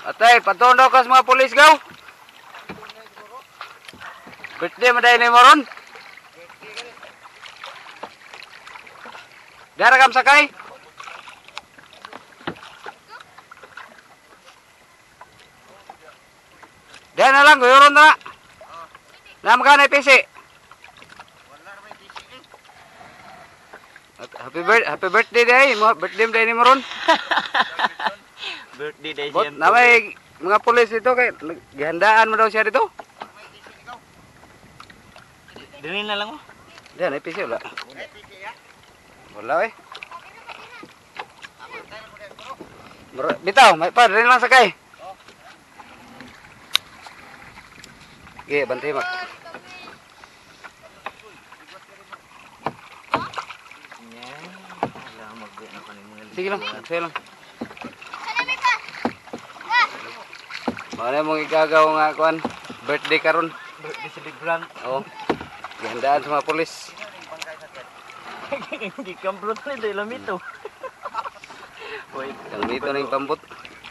Atay, patundo ka sa mga pulis gaw. Birthday mo dahil ni Moron. Dara kam sakay. Dahil na lang, guyuron na. Namagana yung PC. Happy birthday day, birthday day ni Moron. Birthday day Bot, siya. namay mga pulis dito kay gihandaan mo daw siya dito. Dili na lang mo. Diyan ay PC wala. Wala eh. Bitaw, may pa rin lang sakay. Oke, bantay mak. Sige lang, sige lang. Mana mong igagaw nga kuan birthday karon. Birthday si Big Brand. Oh. Gihandaan sa mga pulis. Hindi kamplot na dahil lamito. Wait. Ang dito na yung pambot.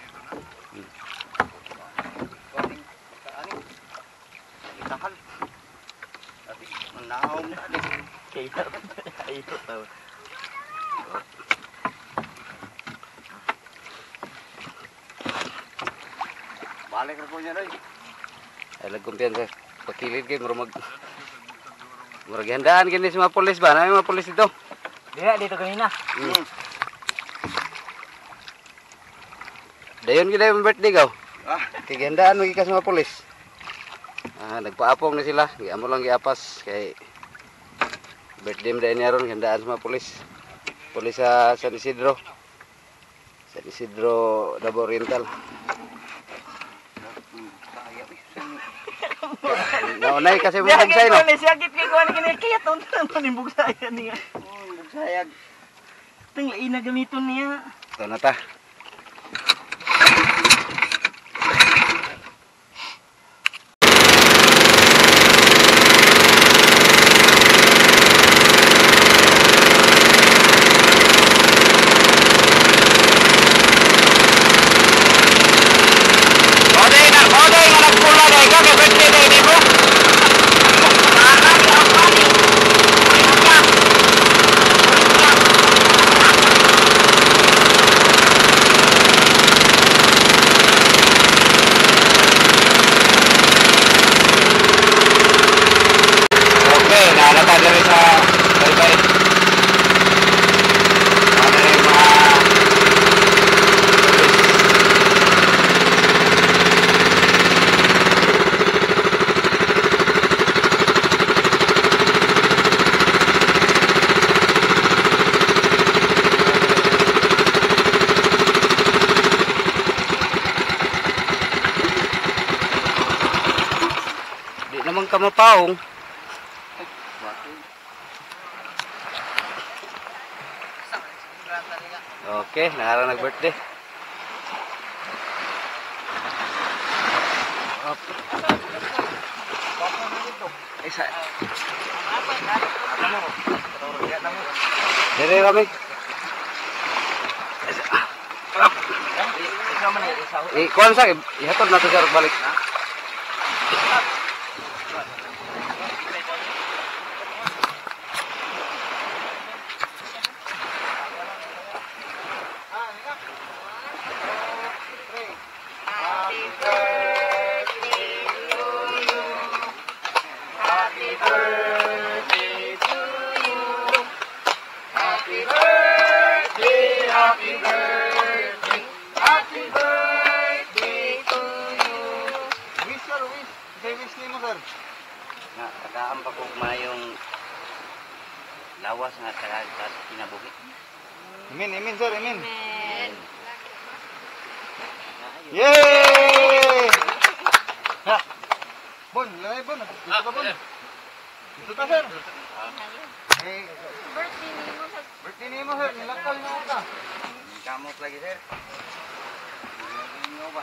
Takal. Tapi menaw tadi. Kaya ayo tahu. Balik ra ko niya doy. Ay lagkumpiyan sa pakilid kay murag handaan kini sa mga pulis ba? Na mga pulis dito. Dito kanina. Dayon gid yung birthday gaw. Kay handaan mo gikas mga pulis. Nagpaapong na sila, giamo lang giapas kay birthday mo dahil niya ron, handaan sa mga pulis. Pulis sa San Isidro. San Isidro, Davao Oriental. Naunay kasi mo bugsay no. Sakit kay kuan kini kaya ton ni bugsayan niya. Bugsayag. Ting lain na gamiton niya. Ito na ta. Naman ka mapaong. Okay, nakarang nag-birthday. Isa. Dire kami. Kuan sa ihatod na to sa balik. Tagaan pa kung mayong lawas nga tagaan kinabuhi. Amin, sir, amin. Yay! Ha. Bon, lalay bon. Dito ka bon. Dito ka sir. Birthday ni mo sir, nilakal na ka. Kamot lagi sir. Nyo ba?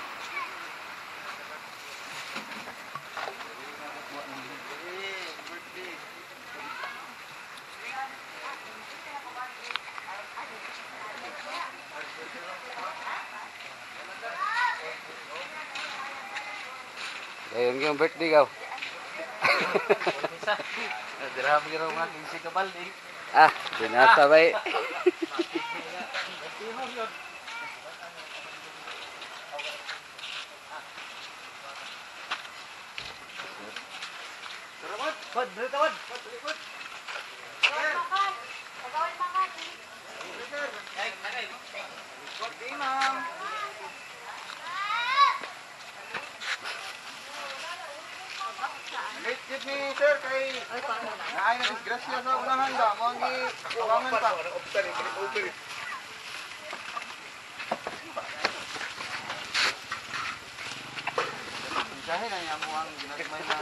Ayun yung birthday gaw. Dirham giro nga kinsi ka balde. Ah, dinasabay. Bud, dito bud. Git ni sir kay naay na disgrasya sa unahan da mo ang giwangan pa. Dahil na yung ang ginagmay na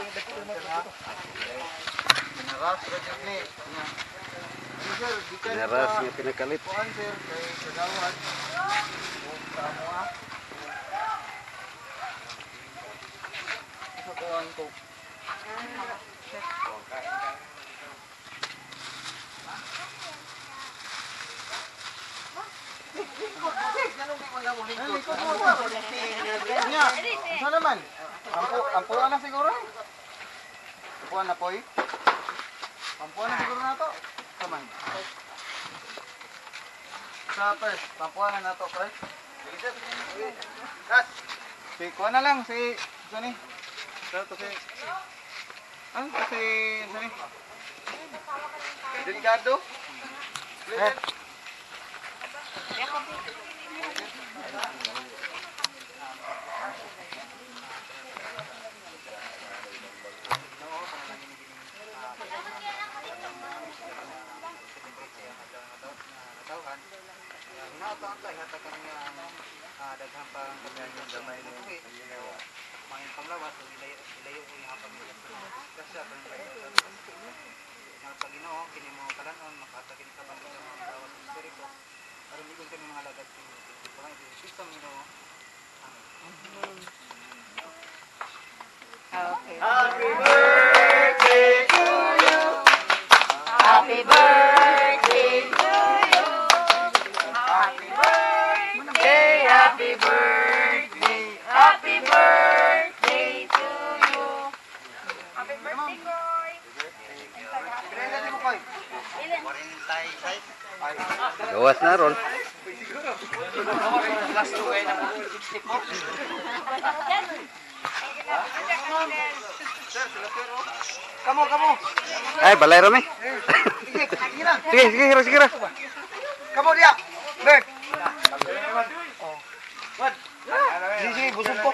pinaras ra jud ni. Sir, di ka Naras nga pinakalit. kuan sir kay kagawad. Sa mo ah. Sa kuan ko. Nya, ano naman? Ampuan na siguro. Ampuan na poy. Ampuan na siguro na to. Saman. Sa first, pampuan na to first. Kat. Si kuha na lang si Johnny. Pero to si ano kasi Johnny? Delikado. Daghang parang yung gamay ni mga panglawas ilayo ko yung pamilya kasi ako yung mga Panginoon kini mo kalanon makatakin ka ba ng mga panglawas ng espiritu para hindi kami mga lagad mga ito Panginoon. Okay. Happy birthday to you. Happy birthday to you. Happy birthday, happy birthday, happy birthday to you. Happy birthday, Koy. Kailan mo koy? Gawas na ron. Last two kayo na 60 po. Kamo. Ay, balay ron eh. Sige na. Sige ra. Kamu dia. Bert. Sige, busog ko.